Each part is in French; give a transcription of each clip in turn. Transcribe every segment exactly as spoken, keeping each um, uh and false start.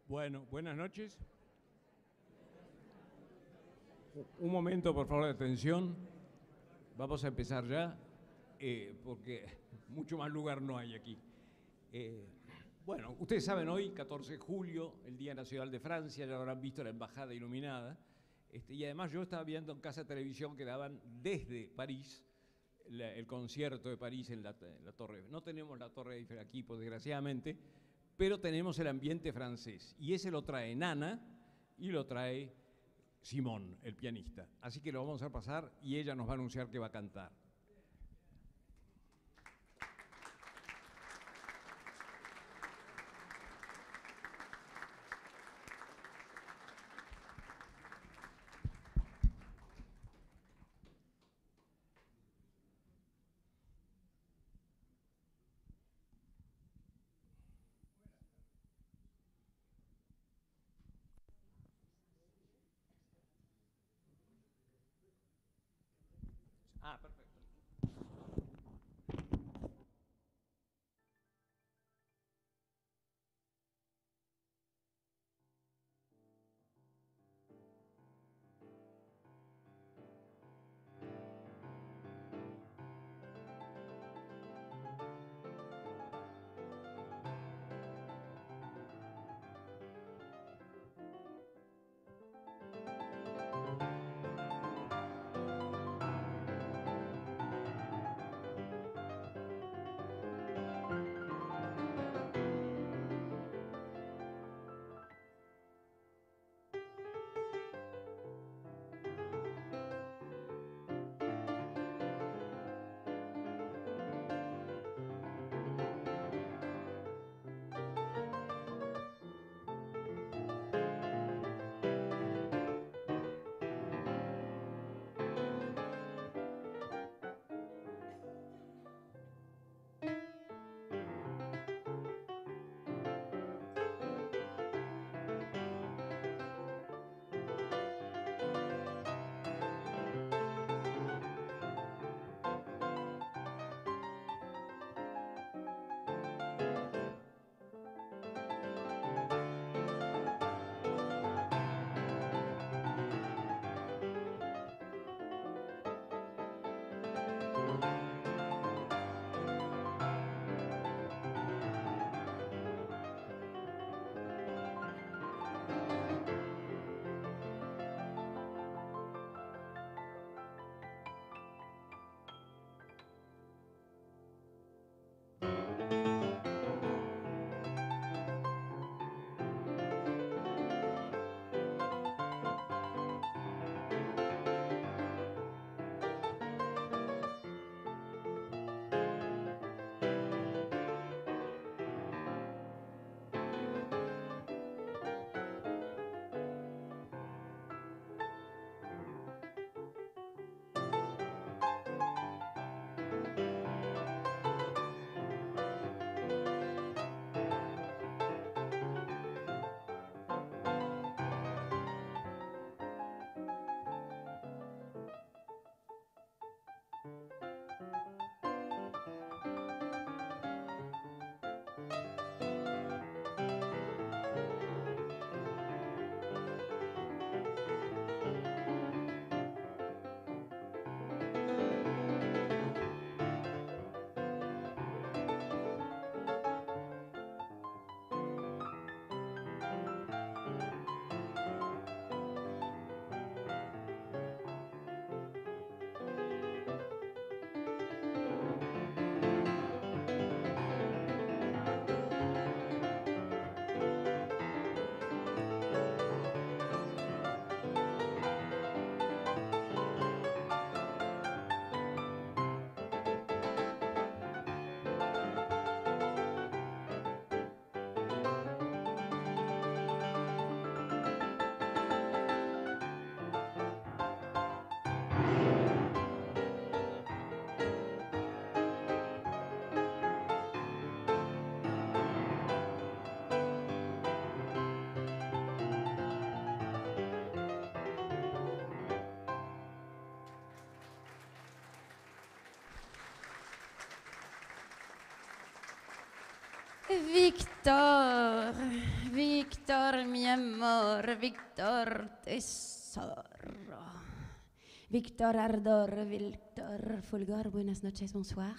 Bueno, buenas noches. Un momento, por favor, de atención. Vamos a empezar ya, eh, porque mucho más lugar no hay aquí. Eh, bueno, ustedes saben, hoy, catorce de julio, el Día Nacional de Francia, ya lo habrán visto la embajada iluminada. Este, y además yo estaba viendo en casa de televisión que daban desde París la, el concierto de París en la, en la Torre. No tenemos la Torre Eiffel aquí, pues, desgraciadamente, pero tenemos el ambiente francés. Y ese lo trae Nana y lo trae Simón, el pianista. Así que lo vamos a pasar y ella nos va a anunciar que va a cantar. Ah, perfecto. Victor, Victor, mi amor, Victor, tesoro. Victor Ardor, Victor Fulgor, buenas noches, bonsoir.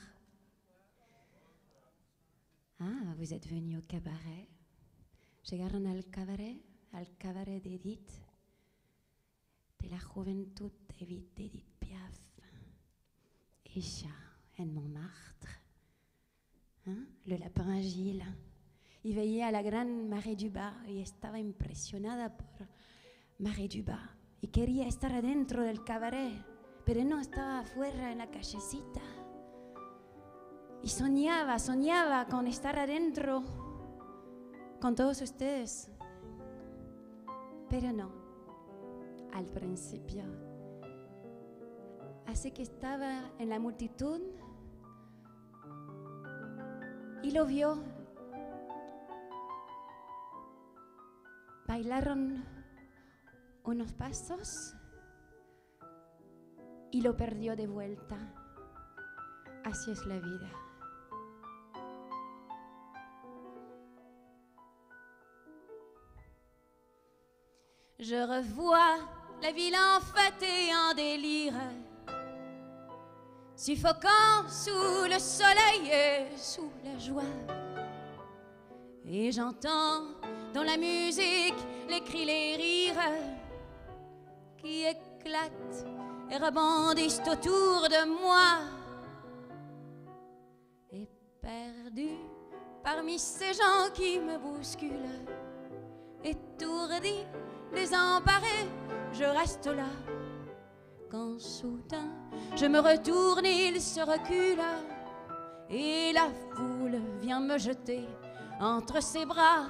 Ah, vous êtes venu au cabaret. Llegaron al cabaret, al cabaret d'Edith, de la juventud d'Edith, d'Edith Piaf. Ella, en Montmartre. Hein? Le lapin agile. Y veía a la gran Marée du Bas y estaba impresionada por Marée du Bas. Y quería estar adentro del cabaret, pero no, estaba afuera en la callecita. Y soñaba, soñaba con estar adentro con todos ustedes. Pero no, al principio. Así que estaba en la multitud y lo vio. Bailaron unos pasos y lo perdió de vuelta. Así es la vida. Je revois la ville en fête et en délire, suffocant sous le soleil et sous la joie. Et j'entends dans la musique les cris, les rires qui éclatent et rebondissent autour de moi. Et perdu parmi ces gens qui me bousculent, étourdi, désemparé, je reste là. Quand soudain je me retourne, il se recule et la foule vient me jeter entre ses bras.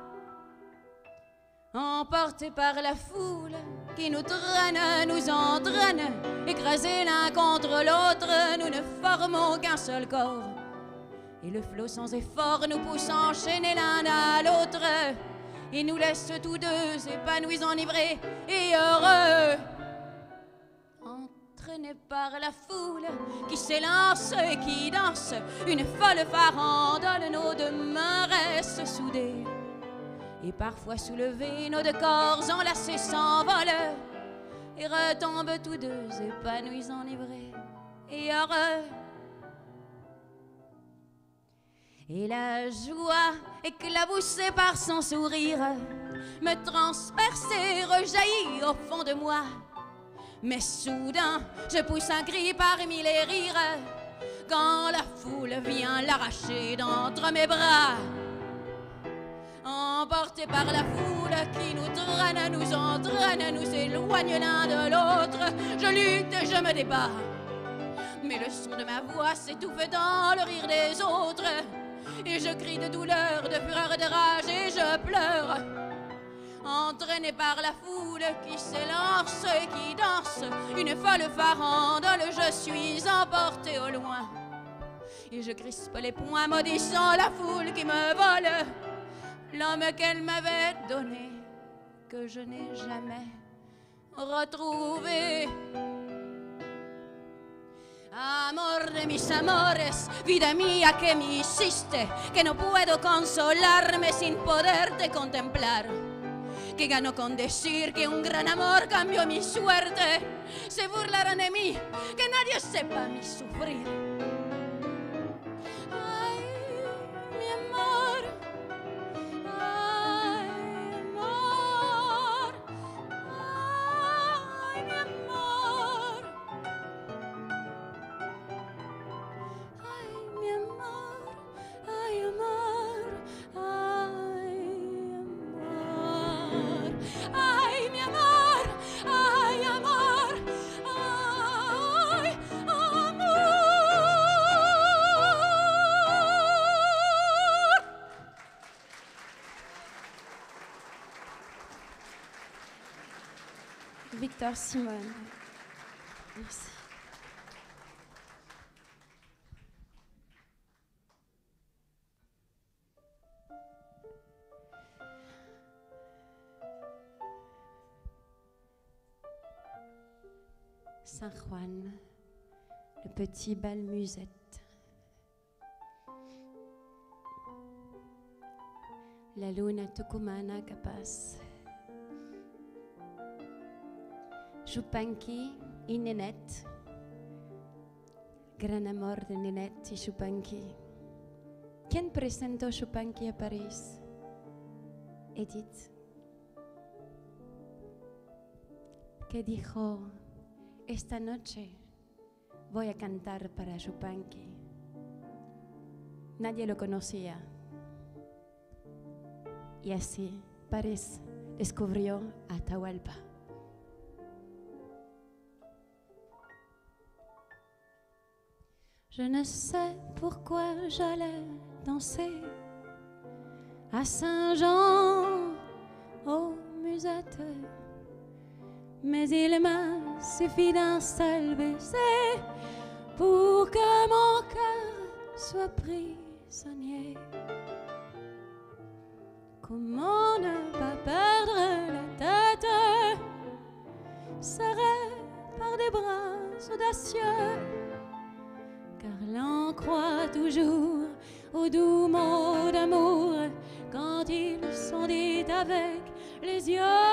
Emportés par la foule qui nous traîne, nous entraîne, écrasés l'un contre l'autre, nous ne formons qu'un seul corps. Et le flot sans effort nous pousse enchaîner l'un à l'autre et nous laisse tous deux épanouis, enivrés et heureux. Entraînés par la foule qui s'élance et qui danse, une folle farandole, nos deux mains restent soudées. Et parfois soulevés, nos deux corps enlacés s'envolent et retombent tous deux épanouis, enivrés et heureux. Et la joie, éclaboussée par son sourire, me transperce et rejaillit au fond de moi. Mais soudain, je pousse un cri parmi les rires, quand la foule vient l'arracher d'entre mes bras. Emportés par la foule qui nous traîne, nous entraîne, nous éloigne l'un de l'autre, je lutte et je me débat. Mais le son de ma voix s'étouffe dans le rire des autres, et je crie de douleur, de fureur et de rage, et je pleure. Entraîné par la foule qui s'élance et qui danse, une folle farandole, je suis emporté au loin. Et je crispe les poings, maudissant la foule qui me vole l'homme qu'elle m'avait donné, que je n'ai jamais retrouvé. Amor de mis amores, vida mía que me hiciste, que no puedo consolarme sin poderte contemplar. Que gano con decir que un gran amor cambió mi suerte. Se burlarán de mí, que nadie sepa mi sufrir. Ay, mi amor, ay, amor, ay, mi amor. Ay, mi amor, ay, amor, ay, amor. Ay, mi amor, ay, amor, ay, amor. Victor Simone. Merci. Saint Juan, le petit bal musette. la luna tucumana capaz. Chupanqui y Nénette, gran amor de Nénette y Chupanqui. ¿Quién presentó Chupanqui a París? Edith, que dijo, esta noche voy a cantar para Chupanqui. Nadie lo conocía. Y así París descubrió a Atahualpa. Je ne sais pourquoi j'allais danser à Saint-Jean aux musettes, mais il m'a suffi d'un seul baiser pour que mon cœur soit prisonnier. Comment ne pas perdre la tête, serré par des bras audacieux, car l'on croit toujours aux doux mots d'amour quand ils sont dits avec les yeux.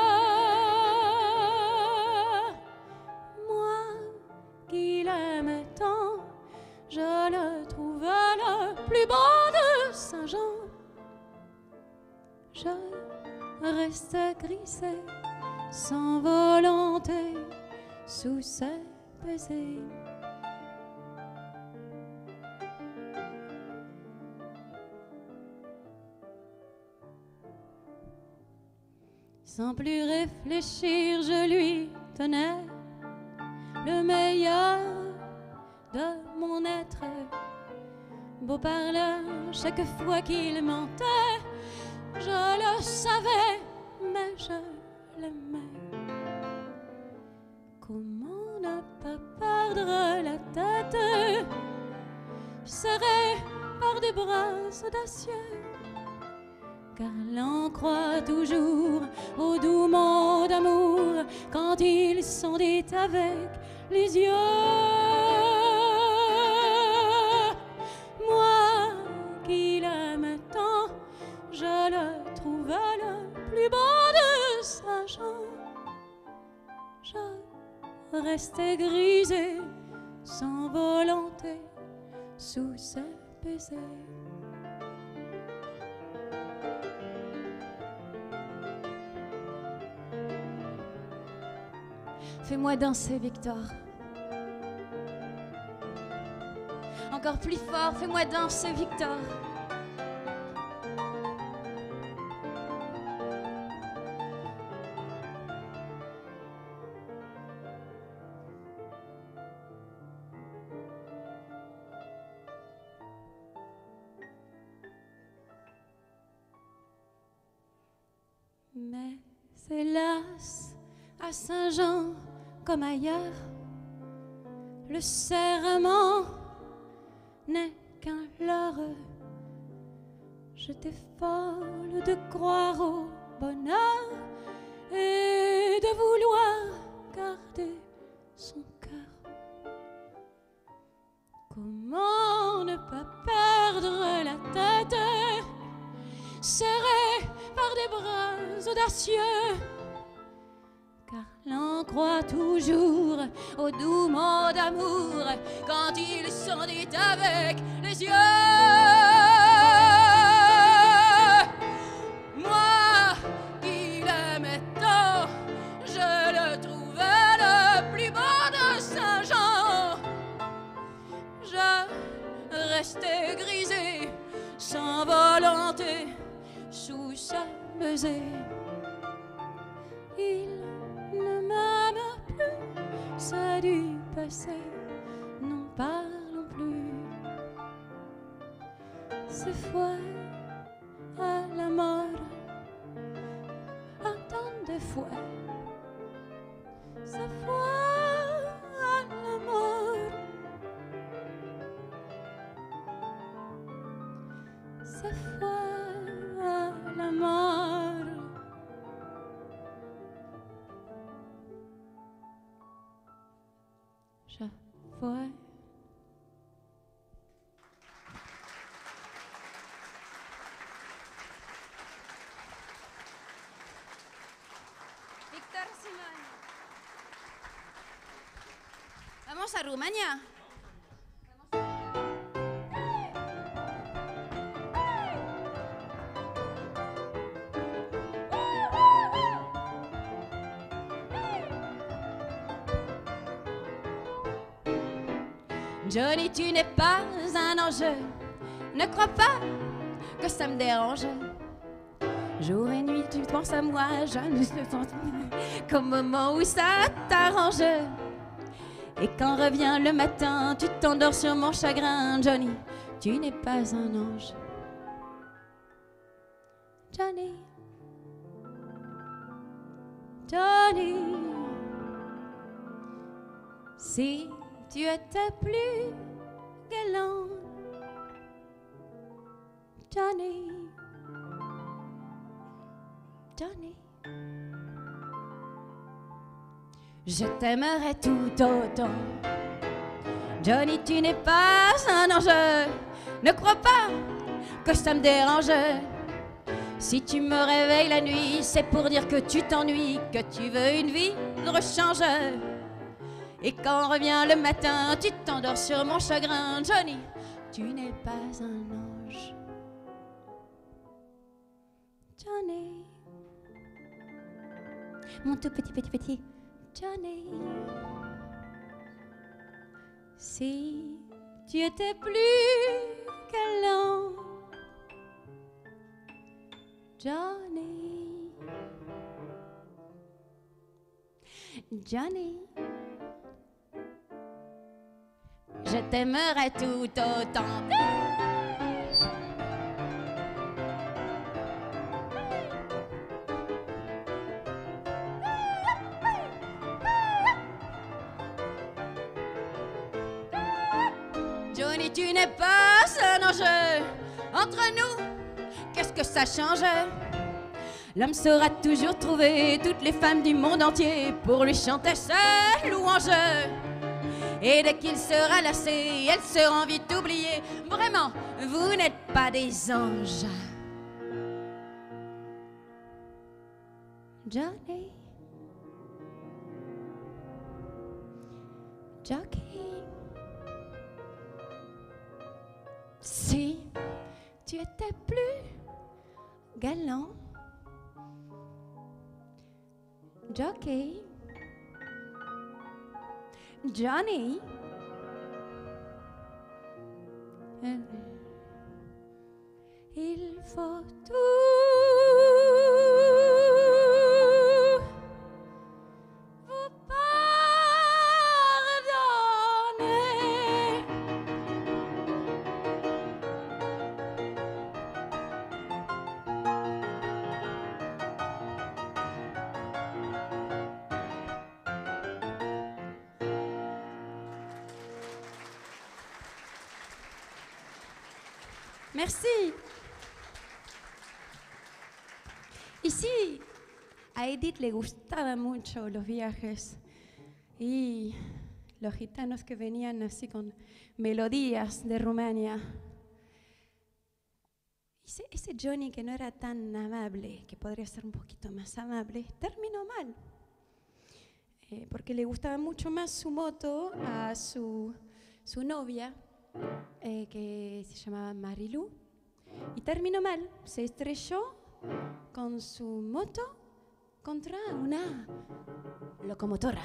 Moi qui l'aimais tant, je le trouve le plus beau de Saint-Jean. Je reste grisée sans volonté sous ses baisers. Sans plus réfléchir, je lui donnais le meilleur de mon être. Beau parleur, chaque fois qu'il mentait, je le savais, mais je l'aimais. Comment ne pas perdre la tête, serré par des bras audacieux, car l'on croit toujours aux doux mots d'amour quand ils sont dits avec les yeux. Moi qui l'aime tant, je le trouve le plus beau de Saint-Jean. Je restais grisée sans volonté sous ses baisers. Fais-moi danser, Victor. Encore plus fort, fais-moi danser, Victor. Mais hélas, à Saint-Jean, comme ailleurs, le serment n'est qu'un leurre. J'étais folle de croire au bonheur et de vouloir garder son cœur. Comment ne pas perdre la tête, serrée par des bras audacieux, car l'on croit toujours aux doux mots d'amour quand ils sont dits avec les yeux. Moi qui l'aimais tant, je le trouvais le plus beau de Saint-Jean. Je restais grisée sans volonté sous sa baisers. Il ne m'aime plus, ça dû passer, n'en parlons plus. C'est foi à la mort, un temps de foi. C'est foi à la mort, c'est foi à la mort. Je vois. vamos a Rumania. Johnny, tu n'es pas un ange, ne crois pas que ça me dérange. Jour et nuit, tu penses à moi, je ne te sens qu'au moment où ça t'arrange. Et quand revient le matin, tu t'endors sur mon chagrin. Johnny, tu n'es pas un ange. Johnny, Johnny, si tu étais plus galant, Johnny, Johnny, je t'aimerais tout autant. Johnny, tu n'es pas un ange, ne crois pas que ça me dérange. Si tu me réveilles la nuit, c'est pour dire que tu t'ennuies, que tu veux une vie de rechange. Et quand revient le matin, tu t'endors sur mon chagrin. Johnny, tu n'es pas un ange. Johnny, mon tout petit petit petit Johnny, si tu étais plus galant, Johnny, Johnny, je t'aimerais tout autant. Johnny, tu n'es pas un ange. Entre nous, qu'est-ce que ça change? L'homme saura toujours trouver toutes les femmes du monde entier pour lui chanter sa louange. Et dès qu'il sera lassé, elles seront vite oubliées. Vraiment, vous n'êtes pas des anges. Johnny, Jockey, si tu étais plus galant, Jockey, Johnny, il faut tout vous pardonner. Merci. Y sí, a Edith le gustaban mucho los viajes y los gitanos que venían así con melodías de Rumania. Ese, ese Johnny que no era tan amable, que podría ser un poquito más amable, terminó mal. Eh, porque le gustaba mucho más su moto a su, su novia, eh, que se llamaba Marilú, y terminó mal, se estrelló con su moto contra una locomotora.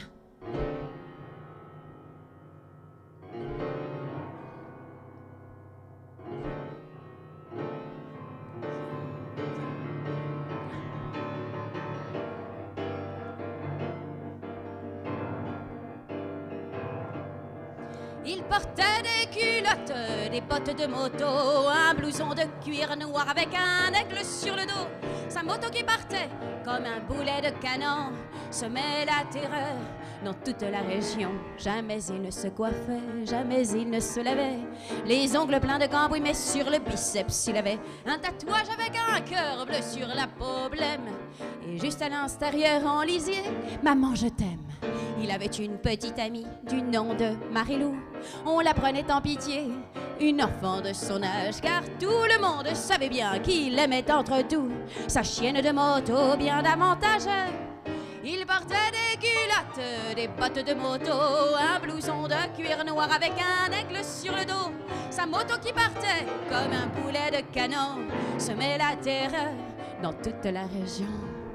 Il portait des culottes, des bottes de moto, un blouson de cuir noir avec un aigle sur le dos. Sa moto qui partait comme un boulet de canon semait la terreur dans toute la région. Jamais il ne se coiffait, jamais il ne se lavait. Les ongles pleins de cambouis, mais sur le biceps il avait un tatouage avec un cœur bleu sur la peau blême. Et juste à l'extérieur on lisait « Maman, je t'aime ». Il avait une petite amie du nom de Marilou. On la prenait en pitié, une enfant de son âge, car tout le monde savait bien qu'il aimait entre tout sa chienne de moto bien davantage. Il portait des culottes, des bottes de moto, un blouson de cuir noir avec un aigle sur le dos. Sa moto qui partait comme un boulet de canon semait la terreur dans toute la région.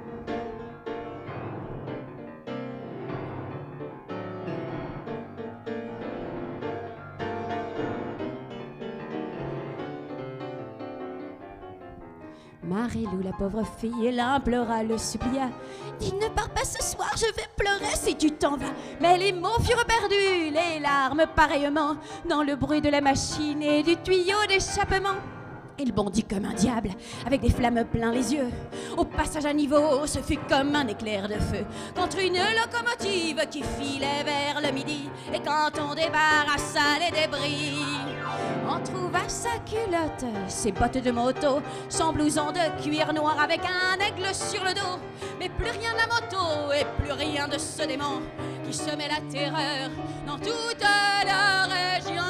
Marie-Lou, la pauvre fille, l'implora, le supplia. Dis, ne pars pas ce soir, je vais pleurer si tu t'en vas. Mais les mots furent perdus, les larmes pareillement, dans le bruit de la machine et du tuyau d'échappement. Il bondit comme un diable, avec des flammes plein les yeux. Au passage à niveau, ce fut comme un éclair de feu contre une locomotive qui filait vers le midi. Et quand on débarrassa les débris, on trouva sa culotte, ses bottes de moto, son blouson de cuir noir avec un aigle sur le dos. Mais plus rien de la moto et plus rien de ce démon qui semait la terreur dans toute la région.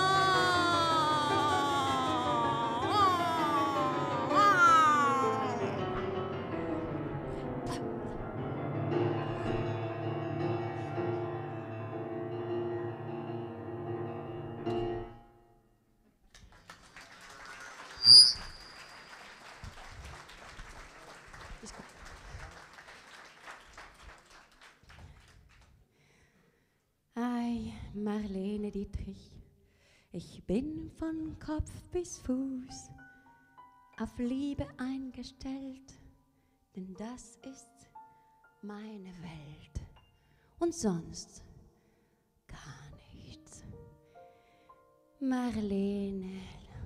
Ei, Marlene Dietrich, ich bin von Kopf bis Fuß auf Liebe eingestellt, denn das ist meine Welt und sonst gar nichts. Marlene,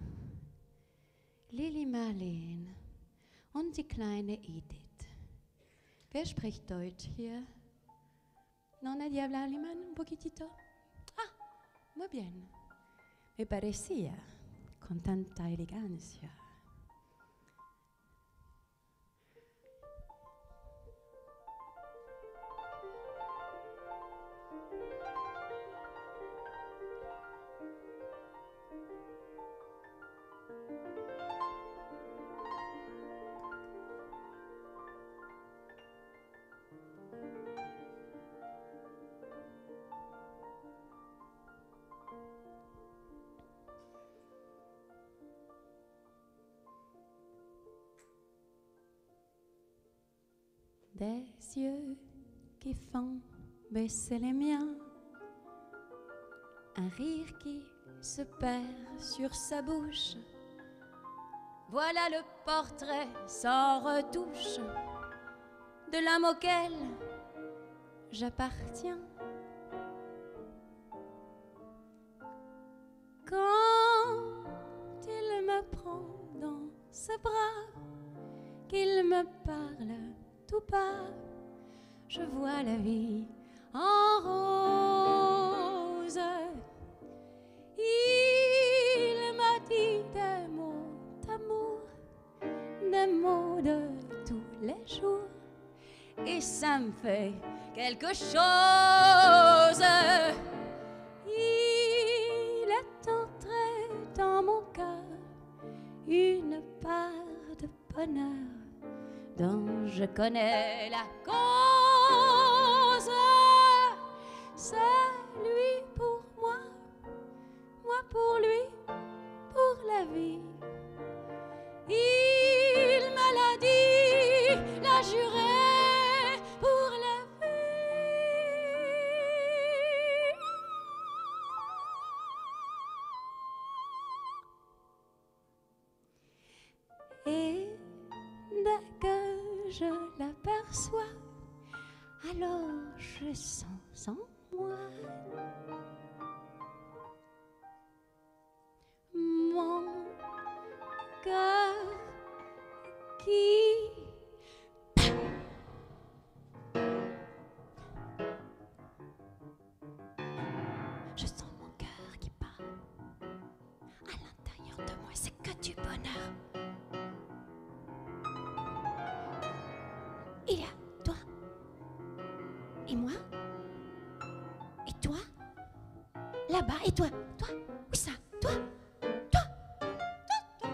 Lili Marleen und die kleine Edith. Wer spricht Deutsch hier? ¿No nadie habla alemán un poquitito? Ah, muy bien. Me parecía con tanta elegancia. Des yeux qui font baisser les miens, un rire qui se perd sur sa bouche. Voilà le portrait sans retouche de l'homme auquel j'appartiens. Quand il me prend dans ses bras, qu'il me parle tout bas, je vois la vie en rose. Il m'a dit des mots d'amour, des mots de tous les jours, et ça me fait quelque chose. Il est entré dans mon cœur une part de bonheur dont je connais la cause. C'est lui pour moi, moi pour lui, pour la vie. Il me l'a dit, l'a juré pour la vie. Et dès que je l'aperçois, alors je sens en moi mon cœur qui je sens mon cœur qui bat à l'intérieur de moi, c'est que du bonheur. Il y a toi et moi et toi là-bas et toi, toi, où ça, toi, toi, toi,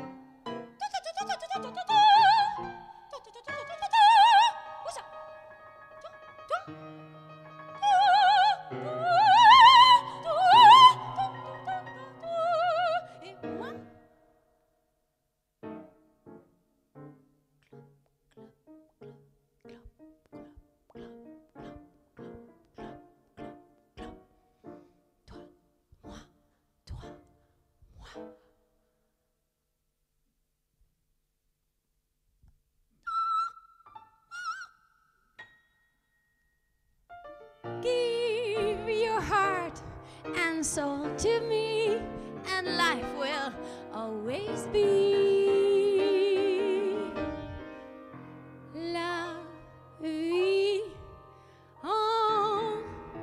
où ça, toi, toi, soul to me, and life will always be la vie en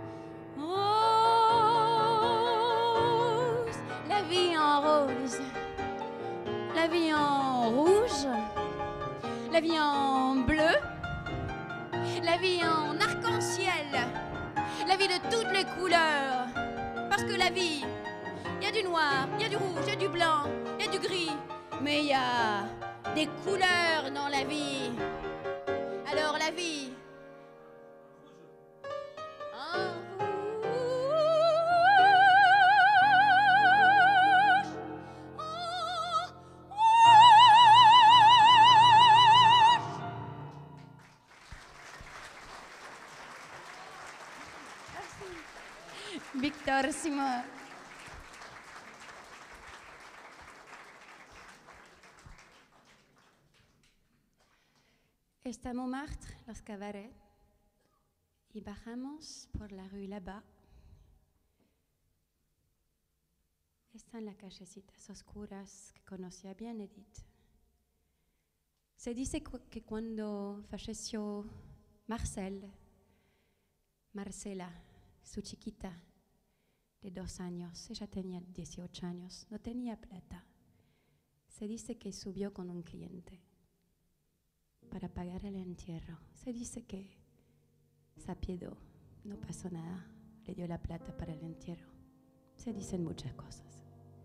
rose, la vie en rose, la vie en rouge, la vie en bleu, la vie en arc-en-ciel, la vie de toutes les couleurs. Parce que la vie, il y a du noir, il y a du rouge, il y a du blanc, il y a du gris, mais il y a des couleurs dans la vie. Alors la vie, en rouge, en rouge. Merci. Victor Simon. Está Montmartre, los cabarets, y bajamos por la rue là-bas. Están las callecitas oscuras que conocía bien Edith. Se dice cu- que cuando falleció Marcel, Marcela, su chiquita de dos años, ella tenía dieciocho años, no tenía plata. Se dice que subió con un cliente para pagar el entierro. Se dice que se apiadó, no pasó nada, le dio la plata para el entierro. Se dicen muchas cosas.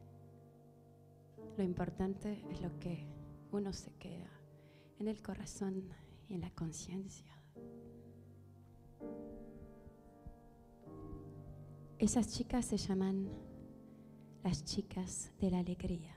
Lo importante es lo que uno se queda en el corazón y en la conciencia. Esas chicas se llaman las chicas de la alegría.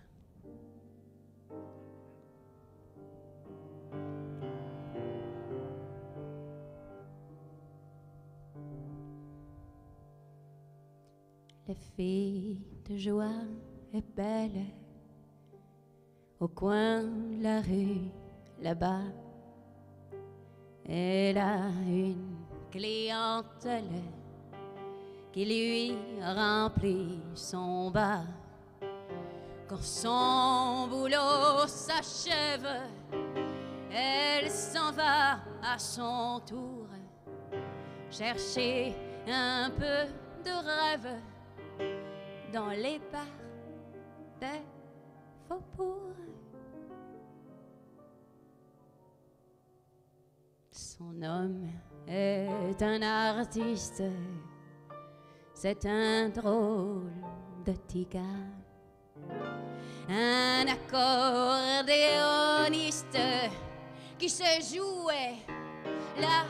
La fille de joie est belle au coin de la rue là-bas. Elle a une clientèle qui lui remplit son bas. Quand son boulot s'achève, elle s'en va à son tour chercher un peu de rêve dans les bars des faubourgs. Son homme est un artiste, c'est un drôle de petit gars, un accordéoniste qui sait jouer la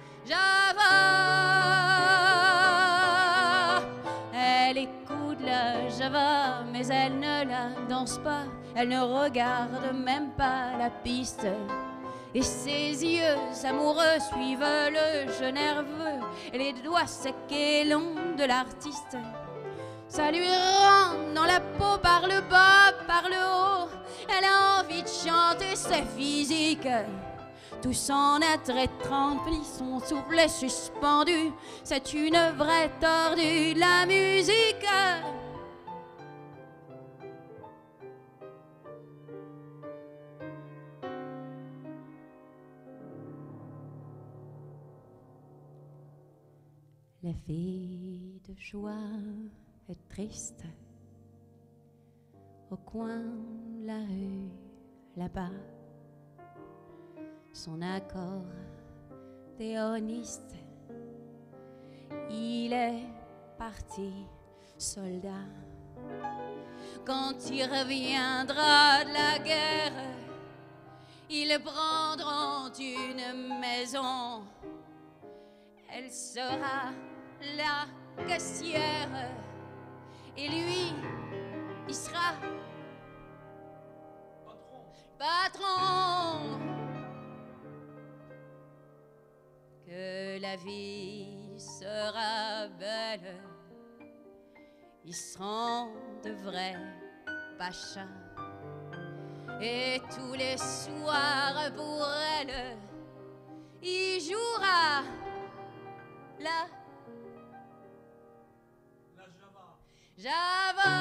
java. Elle écoute la java, mais elle ne la danse pas, elle ne regarde même pas la piste. Et ses yeux amoureux suivent le jeu nerveux et les doigts secs et longs de l'artiste. Ça lui rentre dans la peau par le bas, par le haut. Elle a envie de chanter, c'est physique. Tout son être est rempli, son souffle est suspendu. C'est une vraie tordue de la musique. La fille de joie est triste au coin de la rue là-bas. Son accordéoniste, il est parti soldat. Quand il reviendra de la guerre, ils prendront une maison. Elle sera la caissière et lui, il sera patron. Que la vie sera belle, ils seront de vrais pachas. Et tous les soirs pour elle, il jouera la, la java. Java.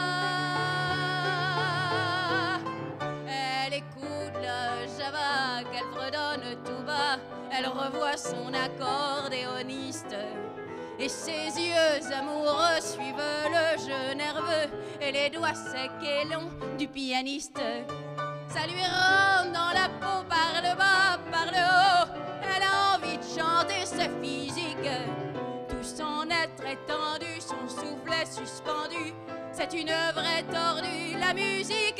Elle écoute le Java qu'elle fredonne tout bas. Elle revoit son accordéoniste et ses yeux amoureux suivent le jeu nerveux et les doigts secs et longs du pianiste. Ça lui rentre dans la peau par le bas, par le haut. Elle a envie de chanter, c'est physique. Tout son être étendu, son souffle est suspendu. C'est une vraie tordue, la musique.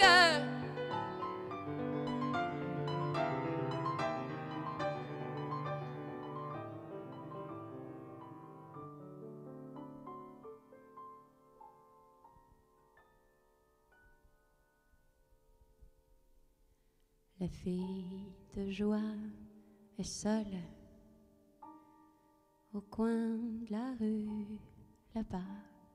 La fille de joie est seule au coin de la rue là-bas.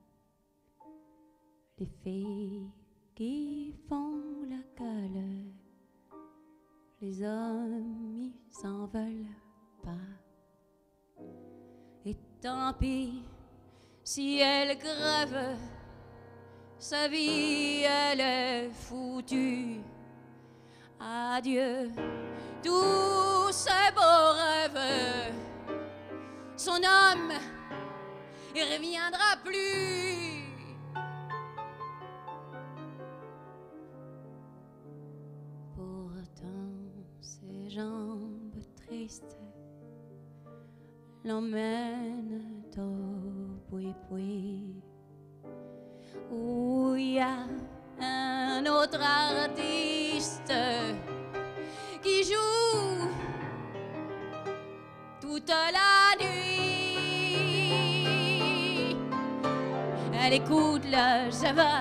Les filles qui font la gueule, les hommes ils s'en veulent pas. Et tant pis si elle grève, sa vie elle est foutue. Adieu, tous ces beaux rêves. Son homme, il reviendra plus. Pourtant, ses jambes tristes l'emmènent au boui-boui, où il y a un autre artiste qui joue toute la nuit. Elle écoute le Java.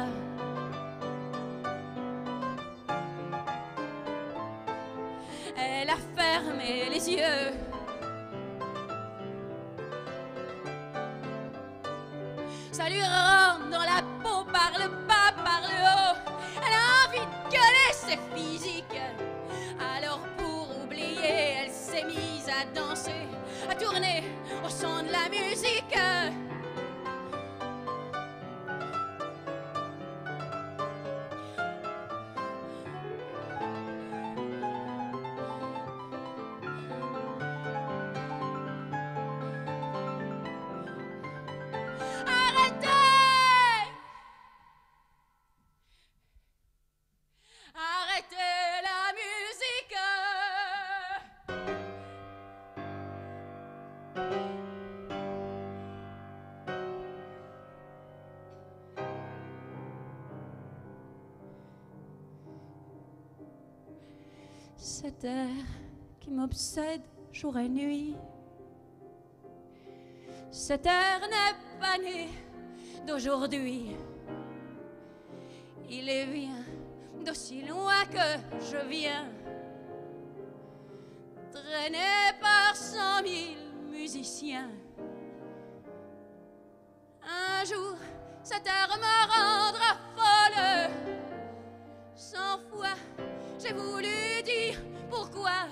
Elle a fermé les yeux. Ça lui rentre dans la peau par le bas, par le haut. Elle a envie de gueuler, c'est physique. Alors pour oublier, elle s'est mise à danser, à tourner au son de la musique. Cet air qui m'obsède jour et nuit, cet air n'est pas né d'aujourd'hui. Il vient d'aussi loin que je viens, traîné par cent mille musiciens. Un jour, cet air me rendra folle. Cent fois, j'ai voulu dire pourquoi,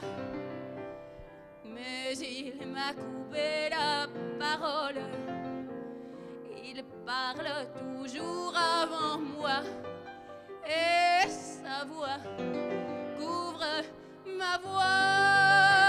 mais il m'a coupé la parole. Il parle toujours avant moi et sa voix couvre ma voix.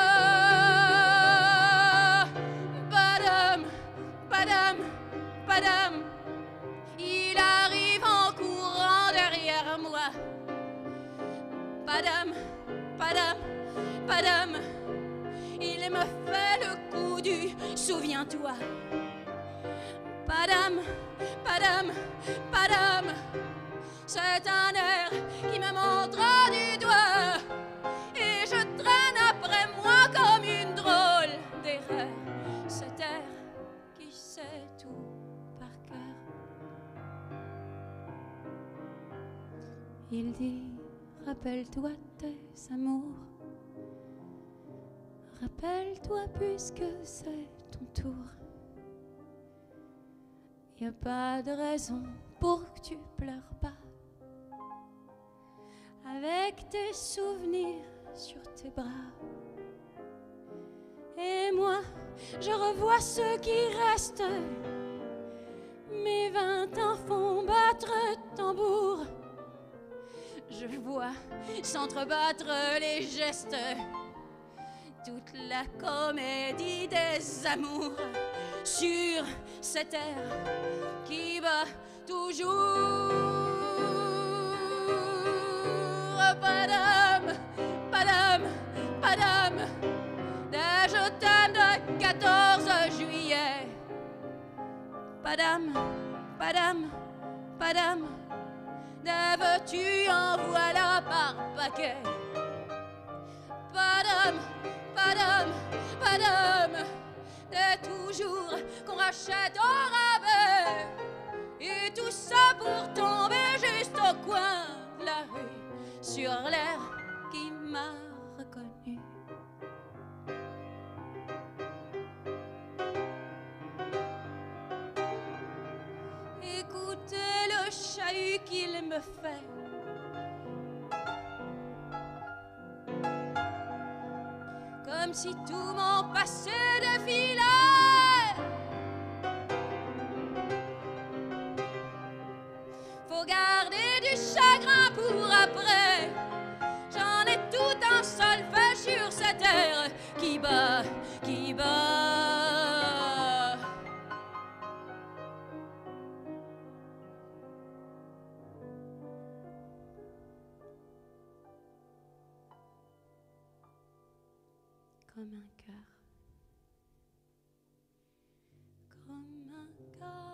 Padam, padam, padam, il arrive en courant derrière moi. Padam, padam, padam, il me fait le coup du souviens-toi. Padam, padam, padam, c'est un air qui me montre du doigt et je traîne après moi comme une drôle d'erreur. Cet air qui sait tout par cœur. Il dit, rappelle-toi tes amours, rappelle-toi puisque c'est ton tour. Y a pas de raison pour que tu pleures pas. Avec tes souvenirs sur tes bras. Et moi, je revois ceux qui restent, mais et vingt ans font battre tambour. Je vois s'entrebattre les gestes, toute la comédie des amours sur cette terre qui bat toujours. Padam, padam, padam, des je t'aime de quatorze juillet. Padam, padam, padam, des veux-tu en voilà par paquet. Padam, padam, padam, des toujours qu'on rachète au rabais. Et tout ça pour tomber juste au coin de la rue, sur l'air qui m'a reconnu. Écoutez le chahut qu'il me fait. Comme si tout mon passé défilait. Faut garder du chagrin pour après. J'en ai tout un solfège sur cette terre qui bat, qui bat. Comme un cœur, comme un cœur.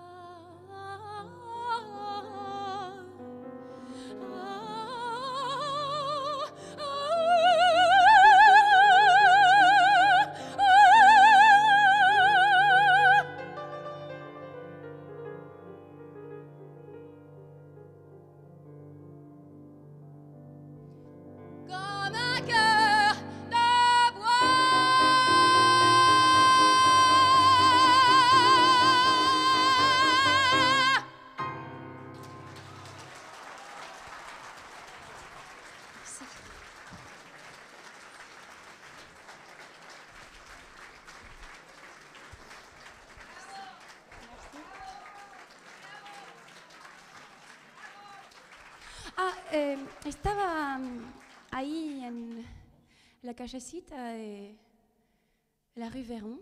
Ah, eh, estaba um, ahí en la callecita de la rue Véron,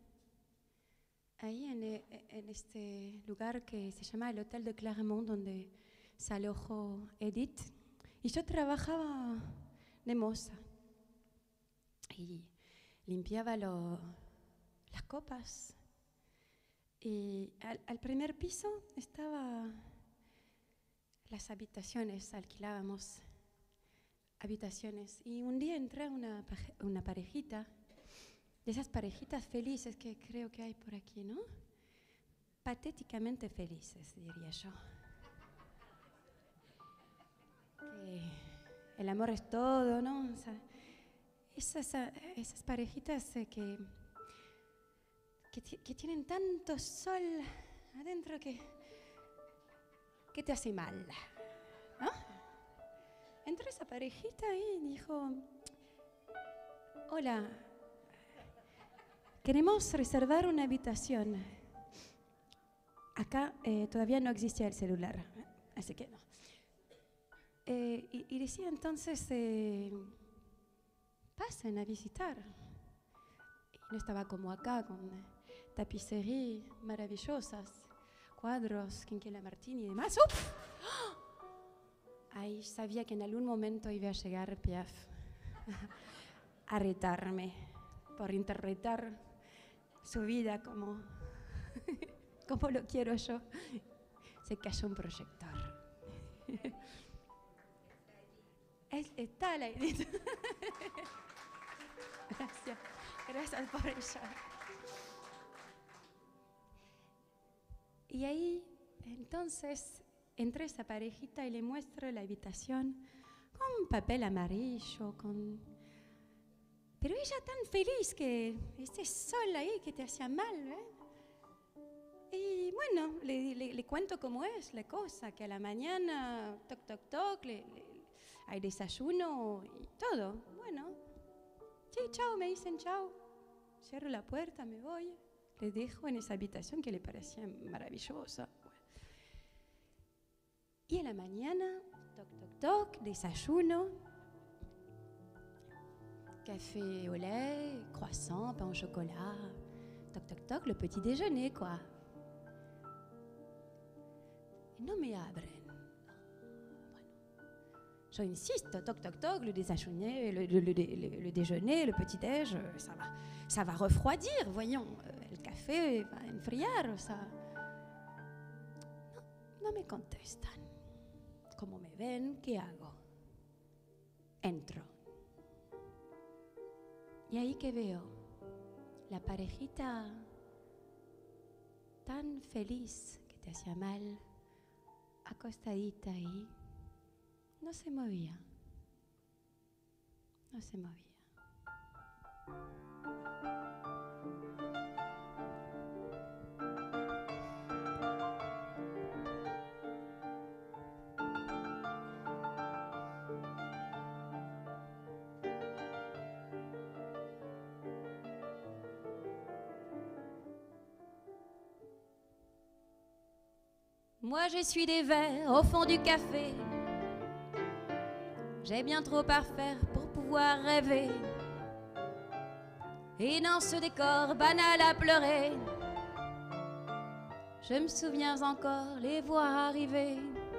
ahí en, en este lugar que se llama el Hotel de Clermont, donde se alojó Edith. Y yo trabajaba de moza y limpiaba lo, las copas. Y al, al primer piso estaba las habitaciones, alquilábamos habitaciones. Y un día entré a una, una parejita, de esas parejitas felices que creo que hay por aquí, ¿no? Patéticamente felices, diría yo. Que el amor es todo, ¿no? O sea, esas, esas parejitas eh, que, que, que tienen tanto sol adentro que... ¿Qué te hace mal? ¿No? Entró esa parejita y dijo, hola, queremos reservar una habitación. Acá eh, todavía no existía el celular, así que no. Eh, y, y decía entonces, eh, pasen a visitar. Y no estaba como acá, con tapicerías maravillosas, cuadros, Quinquela Martini y demás. ¡Uf! Ahí sabía que en algún momento iba a llegar Piaf a retarme por interpretar su vida como, como lo quiero yo. Se cayó un proyector. Es, está la Edith. Gracias, gracias por ella. Y ahí, entonces, entré esa parejita y le muestro la habitación con papel amarillo, con... Pero ella tan feliz que ese sol ahí que te hacía mal, ¿eh? Y bueno, le, le, le cuento cómo es la cosa, que a la mañana, toc, toc, toc, le, le, hay desayuno y todo. Bueno, sí, chao, me dicen chao. Cierro la puerta, me voy. Le dejo en esa habitación que le parecía maravillosa. Y en la mañana, toc, toc, toc, desayuno, café au lait, croissant, pain au chocolat, toc, toc, toc, le petit déjeuner, quoi. No me abren. Bueno. Je insiste, toc, toc, toc, le déjeuner, le, le, le, le, le déjeuner, le petit déj, ça va, ça va refroidir, voyons. Le café va enfriar, ça. No, no me contestan. Como me ven, ¿qué hago? Entro. Y ahí que veo la parejita tan feliz que te hacía mal, acostadita ahí, no se movía, no se movía. Moi j'essuie des verres au fond du café. J'ai bien trop à faire pour pouvoir rêver. Et dans ce décor banal à pleurer, je me souviens encore les voir arriver.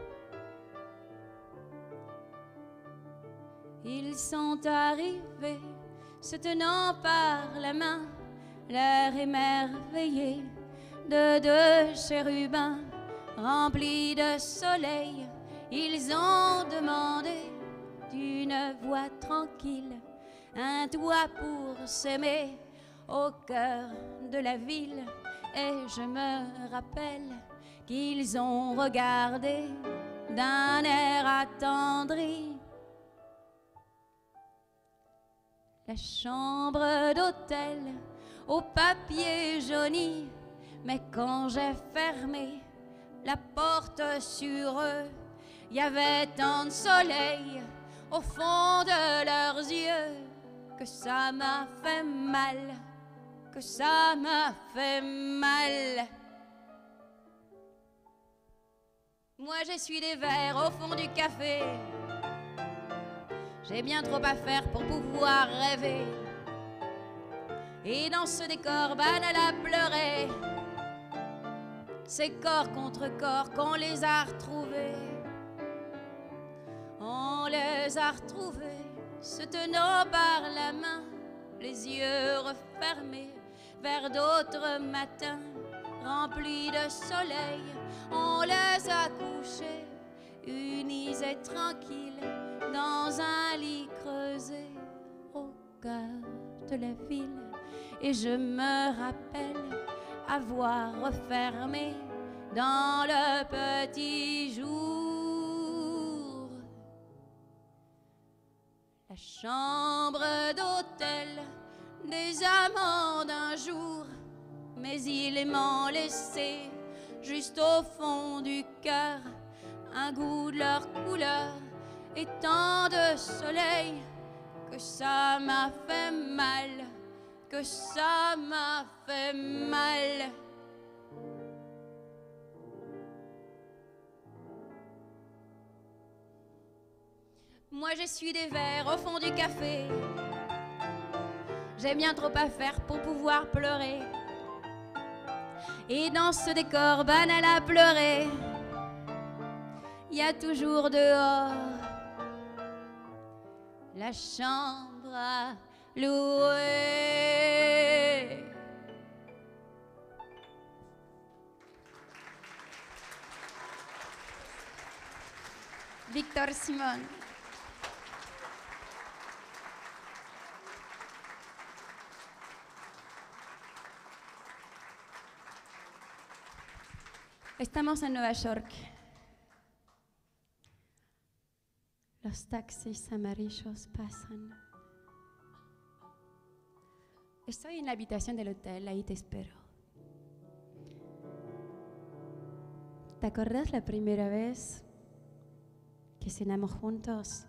Ils sont arrivés, se tenant par la main, l'air émerveillé de deux chérubins. Remplis de soleil, ils ont demandé d'une voix tranquille un toit pour s'aimer au cœur de la ville. Et je me rappelle qu'ils ont regardé d'un air attendri la chambre d'hôtel au papier jauni. Mais quand j'ai fermé la porte sur eux, il y avait tant de soleil au fond de leurs yeux que ça m'a fait mal, que ça m'a fait mal. Moi j'essuie des verres au fond du café. J'ai bien trop à faire pour pouvoir rêver. Et dans ce décor banal à pleurer, c'est corps contre corps qu'on les a retrouvés. On les a retrouvés, se tenant par la main, les yeux refermés, vers d'autres matins remplis de soleil. On les a couchés, unis et tranquilles, dans un lit creusé au cœur de la ville. Et je me rappelle avoir refermé dans le petit jour la chambre d'hôtel des amants d'un jour. Mais ils m'ont laissé juste au fond du cœur un goût de leur couleur et tant de soleil que ça m'a fait mal, que ça m'a fait mal. Moi j'essuie des verres au fond du café. J'ai bien trop à faire pour pouvoir pleurer. Et dans ce décor banal à pleurer, il y a toujours dehors la chambre à louer. Victor Simón. Estamos en Nueva York. Los taxis amarillos pasan. Estoy en la habitación del hotel, ahí te espero. ¿Te acordás la primera vez que cenamos juntos?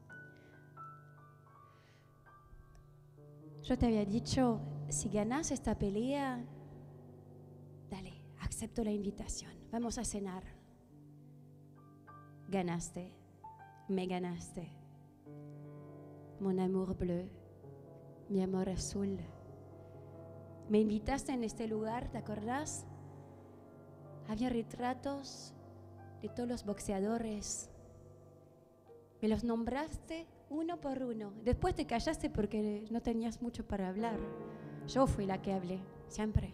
Yo te había dicho, si ganas esta pelea, dale, acepto la invitación, vamos a cenar. Ganaste, me ganaste. Mon amour bleu, mi amor azul. Me invitaste en este lugar, ¿te acordás? Había retratos de todos los boxeadores. Me los nombraste uno por uno. Después te callaste porque no tenías mucho para hablar. Yo fui la que hablé, siempre.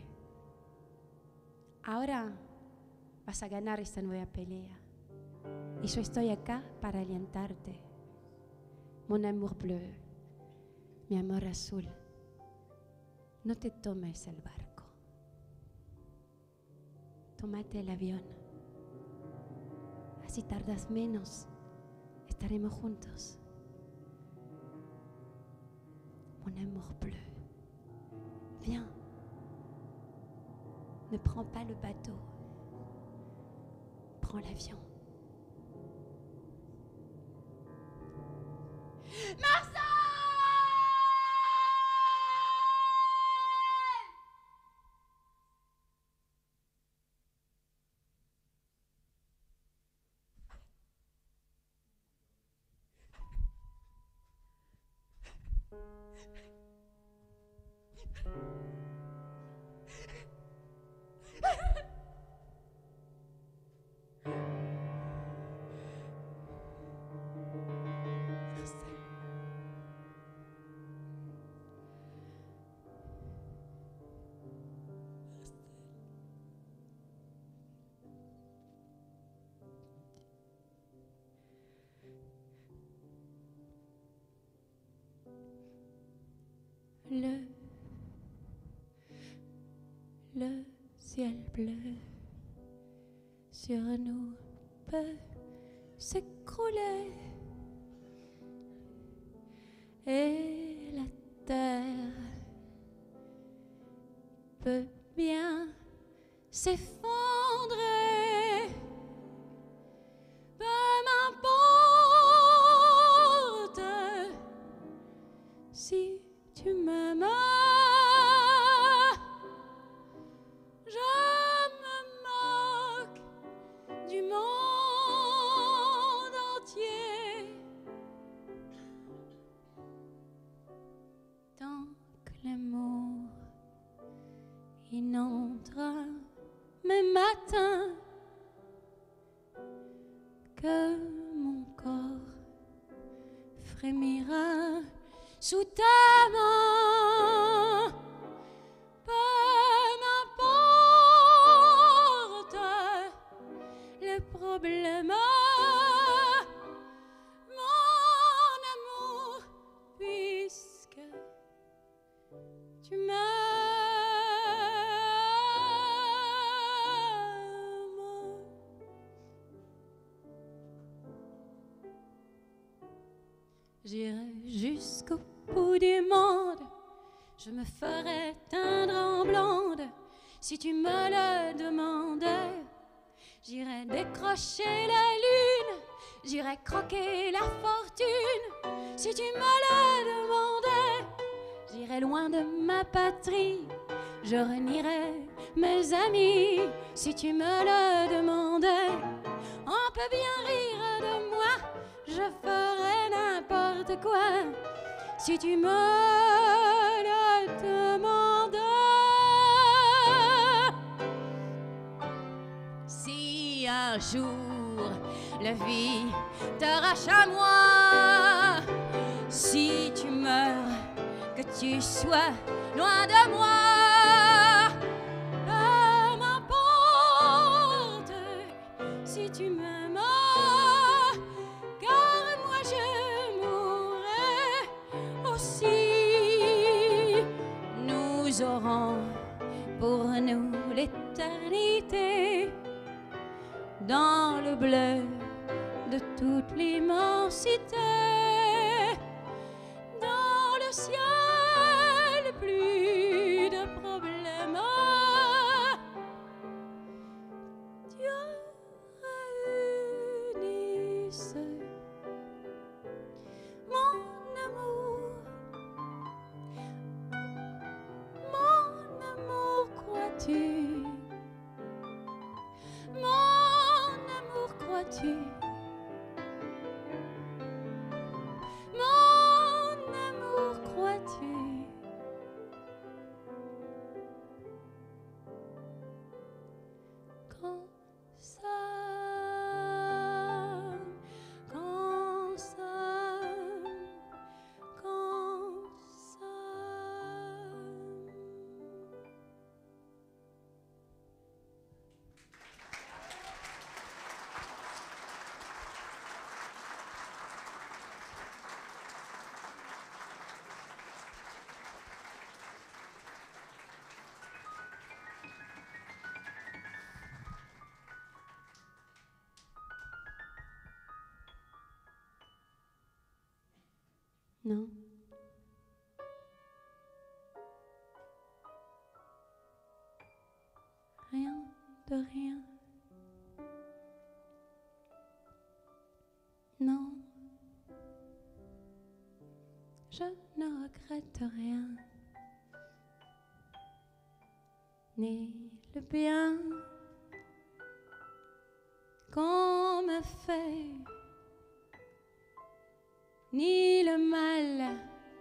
Ahora vas a ganar esta nueva pelea. Y yo estoy acá para alentarte. Mon amour bleu, mi amor azul. No te tomes el barco. Tómate el avión. Así tardas menos. Estaremos juntos. Mon amour bleu. Viens. Ne prends pas le bateau. Prends l'avion. Marcel! Le, le ciel bleu sur nous peut s'écrouler et la terre peut bien s'effondrer. Peu m'importe si tu m'aimes, je me moque du monde entier. Tant que l'amour inondera mes matins, que mon corps frémira sous ta main. Peu m'importe le problème, mon amour, puisque tu m'aimes. J'irai jusqu'au bout du monde, je me ferai teindre en blonde si tu me le demandais. J'irai décrocher la lune, j'irai croquer la fortune si tu me le demandais. J'irai loin de ma patrie, je renierai mes amis si tu me le demandais. On peut bien rire de moi, je ferai n'importe quoi si tu me le demandais. Si un jour la vie t'arrache à moi, si tu meurs, que tu sois loin de moi, peu m'importe si tu m'aimes, car moi je mourrai aussi. Nous aurons pour nous l'éternité dans le bleu de toute l'immensité, dans le ciel plus de problèmes. Dieu réunisse mon amour, mon amour, crois-tu? Mon amour, crois-tu Non. Rien de rien. Non. Je ne regrette rien. Ni le bien qu'on me fait, ni le mal,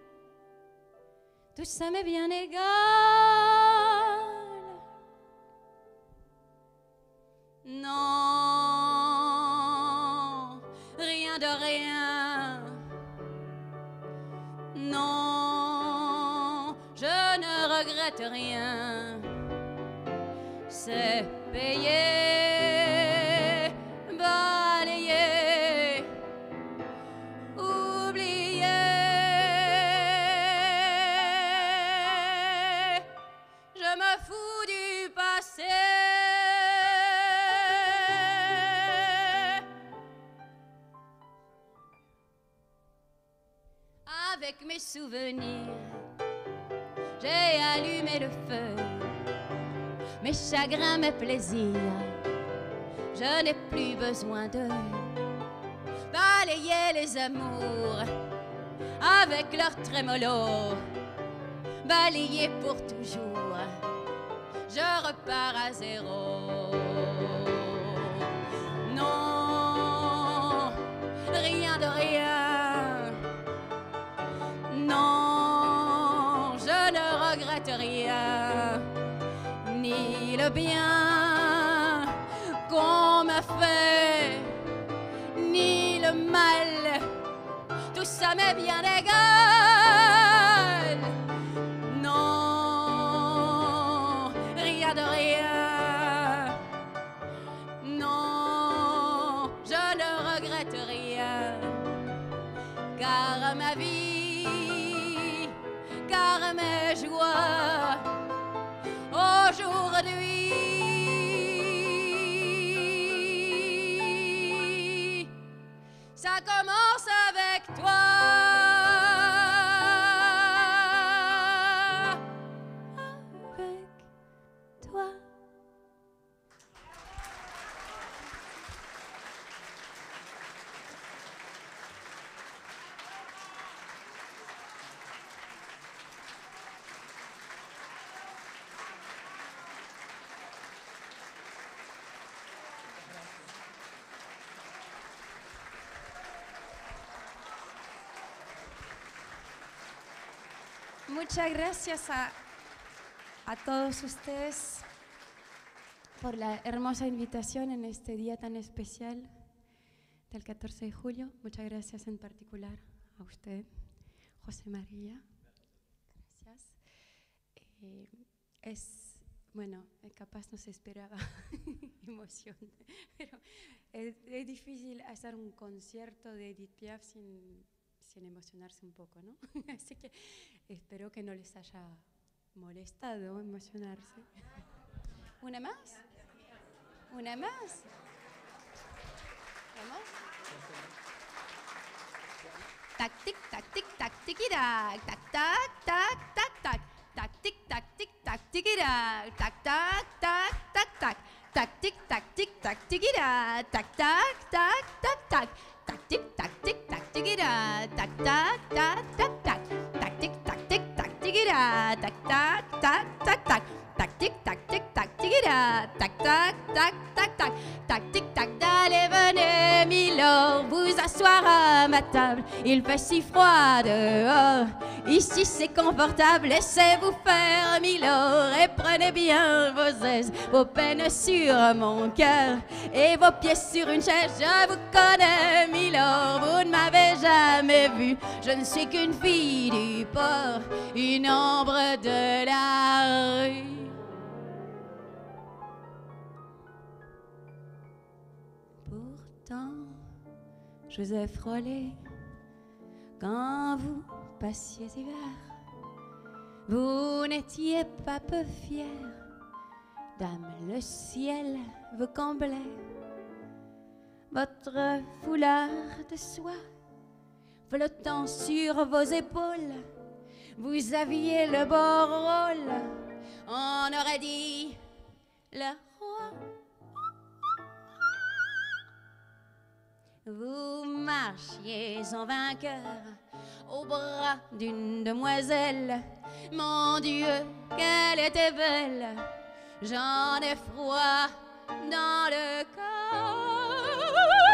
tout ça m'est bien égal. Non, rien de rien. Non, je ne regrette rien. C'est payé, balayé, oublié. Je me fous du passé. Avec mes souvenirs, j'ai allumé le feu. Mes chagrins, mes plaisirs, je n'ai plus besoin de balayer les amours avec leur trémolo, balayer pour toujours, je repars à zéro. Non, rien de rien. Non, je ne regrette rien. Ni le bien qu'on m'a fait, ni le mal, tout ça m'est bien égal. Non, rien de rien. Non, je ne regrette rien. Car ma vie, car mes joies, aujourd'hui, ça commence avec toi. Avec toi. Muchas gracias a, a todos ustedes por la hermosa invitación en este día tan especial del catorce de julio. Muchas gracias en particular a usted, José María. Gracias. Eh, es, bueno, capaz no se esperaba emoción, pero es, es difícil hacer un concierto de Edith Piaf sin... sin emocionarse un poco, ¿no? Así que espero que no les haya molestado emocionarse. ¿Una más? ¿Una más? ¿Vamos? Tac, tic, tac, tic, tac, tiquirac, tac, tac, tac, tac, tac, tac, tic, tac, tic, tac, tiquirac, tac, tac, tac, tac, tac, tac, tic, tac, tic, tac, tiquirac, tac, tac, tac, tac, tac. Tac tic tac tic tac tiquira tac tac tac tac tac tac tic tac tic tac tiquira tac tac tac tac tac tac tic tac tic tac tiquira tac tac tac tac tac tac tic tac. Allez venez Milord vous asseoir à ma table, il fait si froid dehors, ici c'est confortable. Laissez-vous faire Milord et prenez bien vos aises, vos peines sur mon cœur et vos pieds sur une chaise. Je vous connais Milord, vous ne m'avez jamais vu, je ne suis qu'une fille du port, une ombre de la rue. Pourtant, je vous ai frôlé quand vous passiez hiver. Vous n'étiez pas peu fière, dame, le ciel vous comblait. Votre foulard de soie flottant sur vos épaules. Vous aviez le beau rôle, on aurait dit le roi. Vous marchiez en vainqueur au bras d'une demoiselle. Mon Dieu, qu'elle était belle, j'en ai froid dans le corps.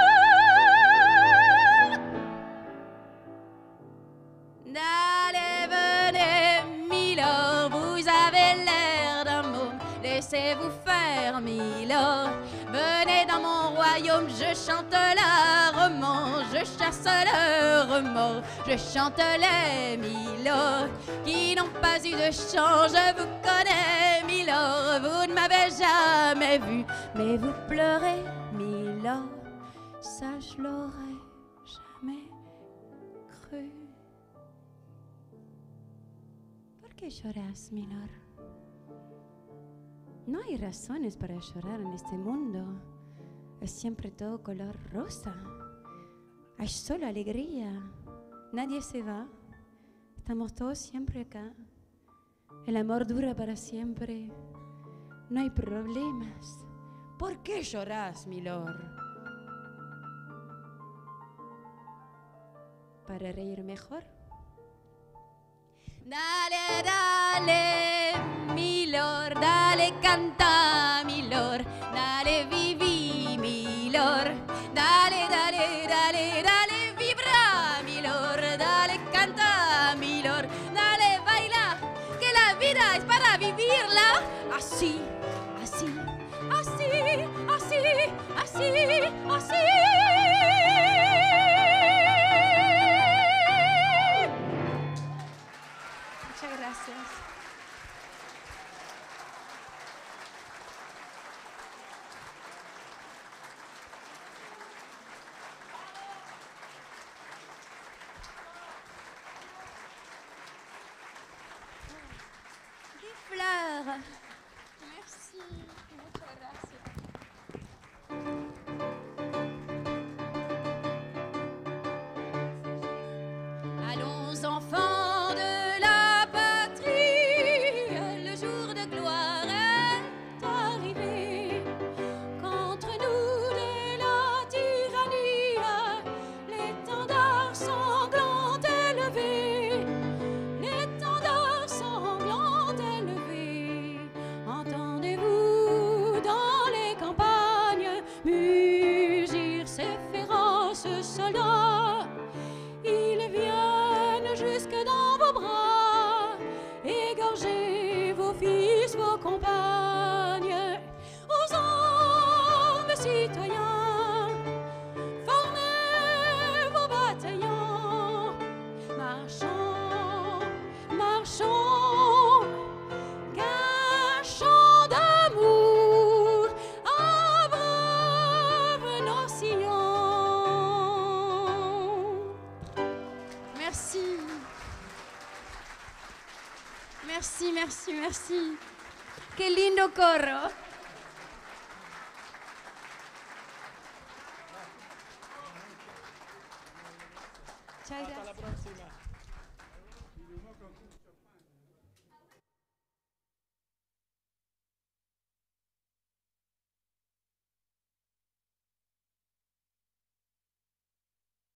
Allez, venez, Milord, vous avez l'air d'un môme, laissez-vous faire, Milord. Venez dans mon royaume, je chante la romance, je chasse le remords, je chante les Milord qui n'ont pas eu de chance. Je vous connais, Milord, vous ne m'avez jamais vu, mais vous pleurez, Milord, ça je l'aurais jamais cru. ¿Por qué lloras, Milord? No hay razones para llorar en este mundo. Es siempre todo color rosa. Hay solo alegría. Nadie se va. Estamos todos siempre acá. El amor dura para siempre. No hay problemas. ¿Por qué lloras, Milord? ¿Para reír mejor? Dale, dale, Milord, dale, canta, Milord, dale, vivi, Milord, dale, dale, dale, dale, vibra, Milord, dale, canta, Milord, dale, baila, que la vida es para vivirla así, así, así, así, así, así. Gracias. Des fleurs. Merci. Muchas gracias. Allons, enfants de soldats, ils viennent jusque dans vos bras, égorger vos fils, vos compagnes, aux hommes citoyens, formez vos bataillons, marchons, marchons, qu'un chant d'amour abreuve nos sillons. Merci. Merci, merci, merci. Qué lindo coro. Hasta la próxima.